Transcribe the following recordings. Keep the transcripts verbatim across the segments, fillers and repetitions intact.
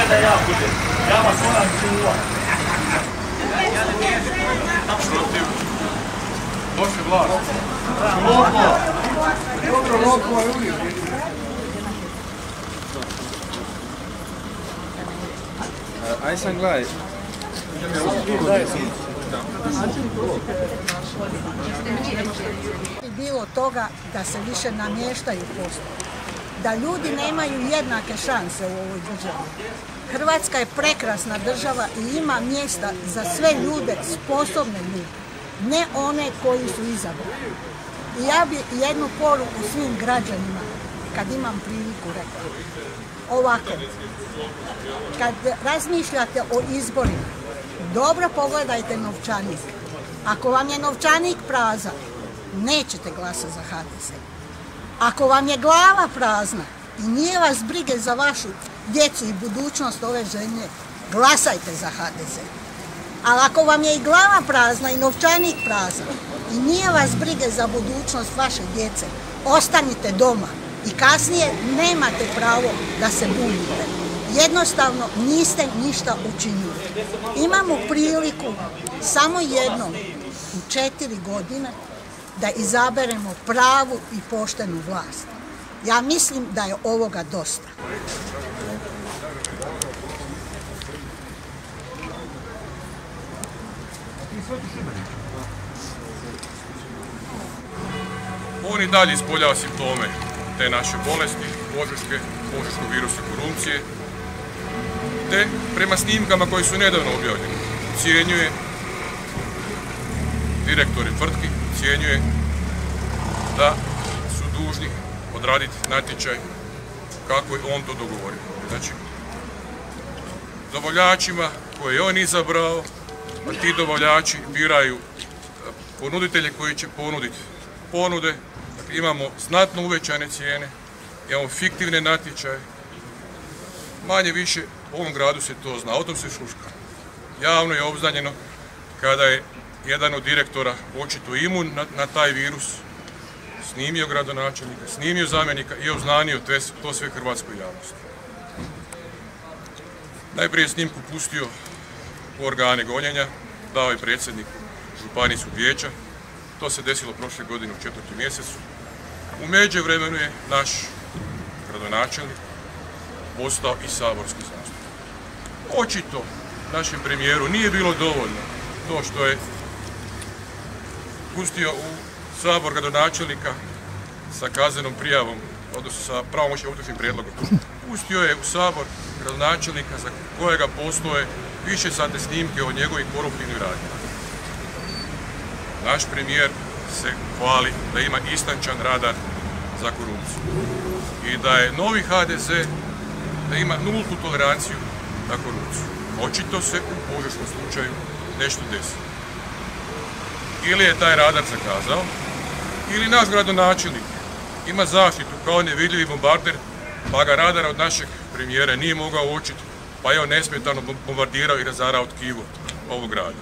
da ja budem. Ja vas moram čuvati. Protiv loše vlasti. Loko. Dobro, loko je uvijek. Aj sam gledaj. Bilo toga da se više namještaju postupke, da ljudi nemaju jednake šanse u ovoj državi. Hrvatska je prekrasna država i ima mjesta za sve ljude, sposobne ljude, ne one koji su izabrani. I ja bi jednu poruku svim građanima, kad imam priliku, rekla. Ovako, kad razmišljate o izborima, dobro pogledajte novčanik. Ako vam je novčanik prazan, nećete glasati za ha de ze. Ako vam je glava prazna i nije vas brige za vašu djecu i budućnost ove zemlje, glasajte za ha de ze. Ali ako vam je i glava prazna i novčanik prazan i nije vas brige za budućnost vaše djece, ostanite doma i kasnije nemate pravo da se bunite. Jednostavno niste ništa učinili. Imamo priliku samo jednom u četiri godine da izaberemo pravu i poštenu vlast. Ja mislim da je ovoga dosta. On i dalje ispoljava simptome te naše bolesti, požeške, požeškog virusa korupcije, te prema snimkama koji su nedavno objavljeni, ucijenjuje direktori tvrtki, ucijenjuje da su dužni odraditi natječaj kako je on to dogovorio. Znači, dobavljačima koje je on izabrao, a ti dobavljači biraju ponuditelje koji će ponuditi ponude. Dakle, imamo znatno uvećane cijene, imamo fiktivne natječaje. Manje više u ovom gradu se to zna, o tom se šuška. Javno je obznanjeno kada je jedan od direktora očito imun na, na taj virus, snimio gradonačelnika, snimio zamjenika i obznanio to sve hrvatskoj javnosti. Najprije je snimku pustio u organe gonjenja, dao je predsjedniku županijskog vijeća. To se desilo prošle godine u četvrtom mjesecu. U međuvremenu je naš gradonačelnik postao i saborski zastupnik. Očito našem premijeru nije bilo dovoljno to što je pustio u sabor gradonačelnika sa kaznenom prijavom, odnosno sa pravomoćnim optužnim prijedlogom. Pustio je u sabor gradonačelnika za kojega postoje više sate snimke o njegovih koruptivnim radnjama. Naš premijer se hvali da ima istančan radar za korupciju i da je novi ha de ze da ima nultu toleranciju na korupciju. Očito se u požeškom slučaju nešto desi. Ili je taj radar zakazao, ili naš gradonačelnik ima zaštitu kao nevidljivi bombarder, pa ga radar od našeg premijera nije mogao uočiti, pa je on nesmetano bombardirao i razarao tkivo ovog grada.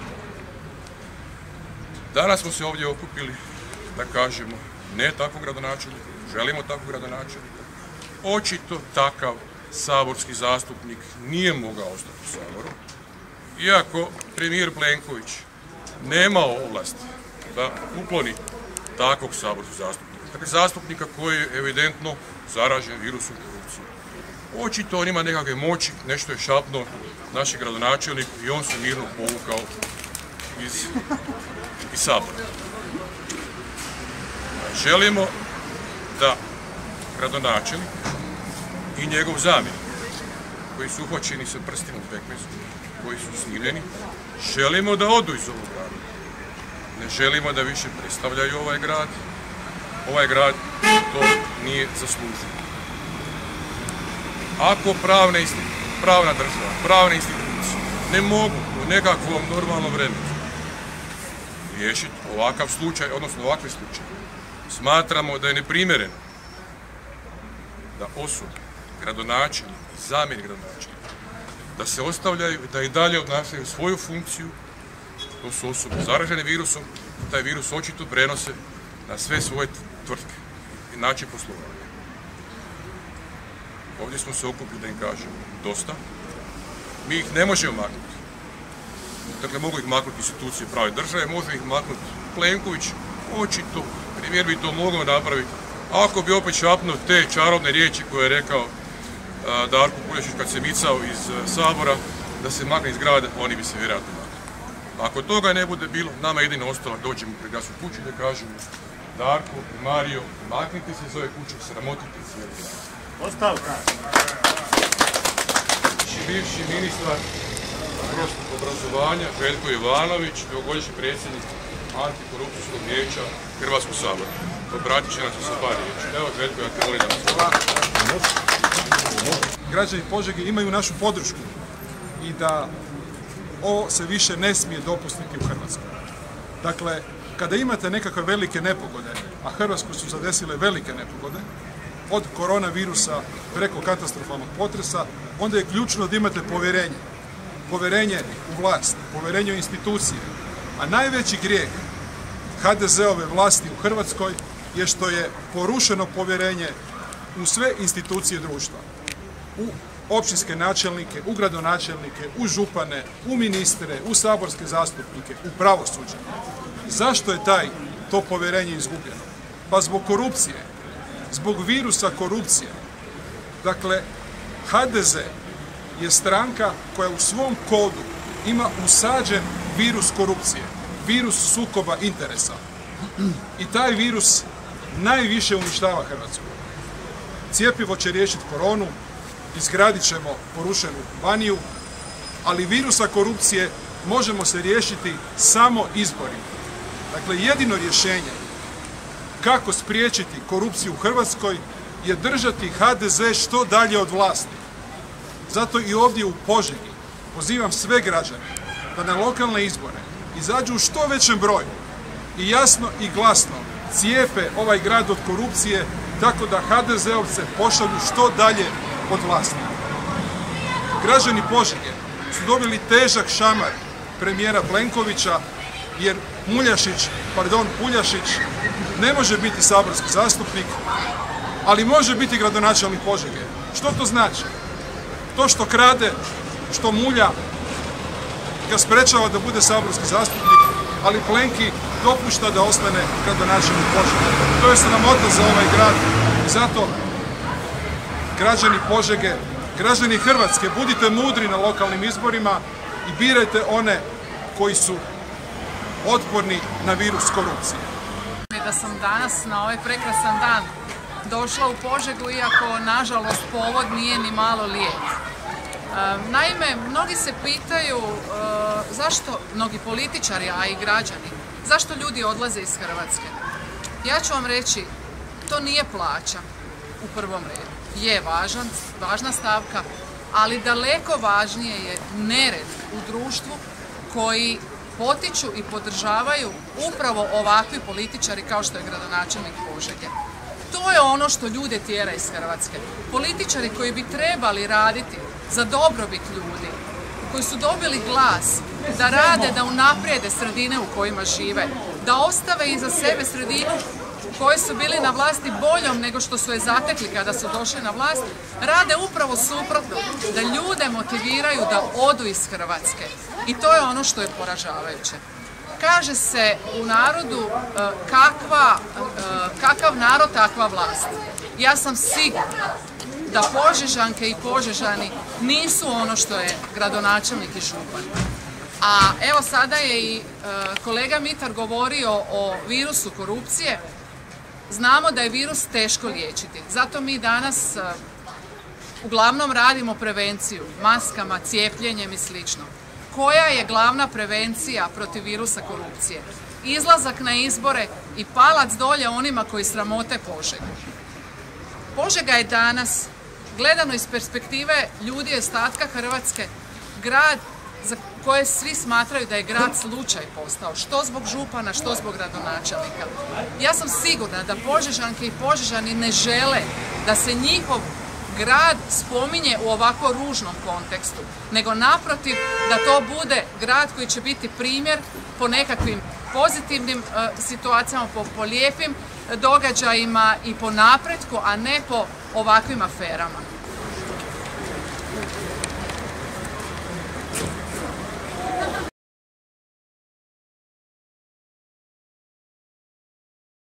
Danas smo se ovdje okupili da kažemo ne takvog gradonačelnika, želimo takvog gradonačelnika. Očito takav saborski zastupnik nije mogao ostati u Saboru, iako premijer Plenković nema ovlasti da ukloni takvog saborskog zastupnika. Dakle, zastupnika koji je evidentno zaražen virusom korupcije. Očito on ima nekakve moći, nešto je šapnuo našeg gradonačelnika i on se mirno povukao iz, iz Sabora. Želimo da gradonačelnik i njegov zamjenik, koji su uhvaćeni sa prstima u pekmezu, koji su snimljeni, želimo da odu iz ovog grada. Ne želimo da više predstavljaju ovaj grad. Ovaj grad to nije zaslužio. Ako pravne pravna država, pravne institucije ne mogu u nekakvom normalnom vremenu riješiti ovakav slučaj, odnosno ovakve slučaje, smatramo da je neprimjereno da osobe, gradonačelnik i zamjenik gradonačelnika, da se ostavljaju, da i dalje obnašaju svoju funkciju. To su osobe zaražene virusom, taj virus očito prenose na sve svoje tvrtke i način poslovanja. Ovdje smo se okupili da im kažemo dosta, Mi ih ne možemo maknuti. Dakle, mogu ih maknuti institucije prave države, može ih maknuti Plenković, očito, premijer bi to mogao napraviti. Ako bi opet šapnuo te čarobne riječi koje je rekao Darko Puljašić kad se micao iz Sabora, da se makne iz grada, oni bi se vjerojatno makli. Ako toga ne bude bilo, nama jedino ostalo dođemo pred Gradsku kuću da kažemo Darko i Mario, maknite se iz ove kuće, sramotite cijeli grad. Ostavka! Bivši ministar prosvjetnog obrazovanja Željko Jovanović, dugogodišnji predsjednik antikorupcijskog vijeća Hrvatskog sabora. Obratit će nam se sa par riječi. Evo Željko, ja te molim da nas. Građani Požege imaju našu podršku i da ovo se više ne smije dopustiti u Hrvatskoj. Dakle, kada imate nekakve velike nepogode, a Hrvatsku su zadesile velike nepogode, od koronavirusa preko katastrofalnog potresa, onda je ključno da imate povjerenje. Povjerenje u vlast, povjerenje u institucije. A najveći grijeh ha de ze-ove vlasti u Hrvatskoj je što je porušeno povjerenje u sve institucije društva. U općinske načelnike, u gradonačelnike, u župane, u ministre, u saborske zastupnike, u pravosuđe. Zašto je taj to povjerenje izgubljeno? Pa zbog korupcije, zbog virusa korupcije. Dakle, ha de ze je stranka koja u svom kodu ima usađen virus korupcije, virus sukoba interesa. I taj virus najviše uništava Hrvatsku. Cjepivo će riješiti koronu, izgradit ćemo porušenu Baniju, ali virusa korupcije možemo se riješiti samo izborima. Dakle, jedino rješenje kako spriječiti korupciju u Hrvatskoj je držati ha de ze što dalje od vlasti. Zato i ovdje u Požegi pozivam sve građane da na lokalne izbore izađu u što većem broju i jasno i glasno cijepe ovaj grad od korupcije tako da ha de ze-ovce pošalju što dalje od vlasti. Građani Požege su dobili težak šamar premijera Plenkovića jer Muljašić, pardon, Puljašić ne može biti saborski zastupnik, ali može biti gradonačelnik Požege. Što to znači? To što krade, što mulja, ga sprečava da bude saborski zastupnik, ali Plenki dopušta da ostane gradonačelnik Požege. To je sramota za ovaj grad i zato građani Požege, građani Hrvatske, budite mudri na lokalnim izborima i birajte one koji su otporni na virus korupcije. Da sam danas na ovaj prekrasan dan došla u Požegu, iako nažalost povod nije ni malo lijep. Naime, mnogi se pitaju zašto, mnogi političari, a i građani, zašto ljudi odlaze iz Hrvatske. Ja ću vam reći, to nije plaća u prvom redu. Je važan, važna stavka, ali daleko važnije je nered u društvu koji potiču i podržavaju upravo ovakvi političari kao što je gradonačelnik Požege. To je ono što ljude tjera iz Hrvatske. Političari koji bi trebali raditi za dobrobit ljudi, koji su dobili glas, da rade, da unaprijede sredine u kojima žive, da ostave iza sebe sredinu u kojoj su bili na vlasti boljom nego što su je zatekli kada su došli na vlast, rade upravo suprotno, da ljude motiviraju da odu iz Hrvatske. I to je ono što je poražavajuće. Kaže se u narodu kakva, kakav narod, takva vlast. Ja sam sigurna da Požežanke i Požežani nisu ono što je gradonačelnik i župan. A evo sada je i kolega Mitar govorio o virusu korupcije. Znamo da je virus teško liječiti. Zato mi danas uglavnom radimo prevenciju, maskama, cijepljenjem i slično. Koja je glavna prevencija protiv virusa korupcije? Izlazak na izbore i palac dolje onima koji sramote Požegu. Požega je danas, gledano iz perspektive ljudi iz ostatka Hrvatske, grad za koje svi smatraju da je grad slučaj postao, što zbog župana, što zbog gradonačelnika. Ja sam sigurna da Požežanke i Požežani ne žele da se njihov grad spominje u ovako ružnom kontekstu, nego naprotiv da to bude grad koji će biti primjer po nekakvim pozitivnim e, situacijama, po, po lijepim događajima i po napretku, a ne po ovakvim aferama.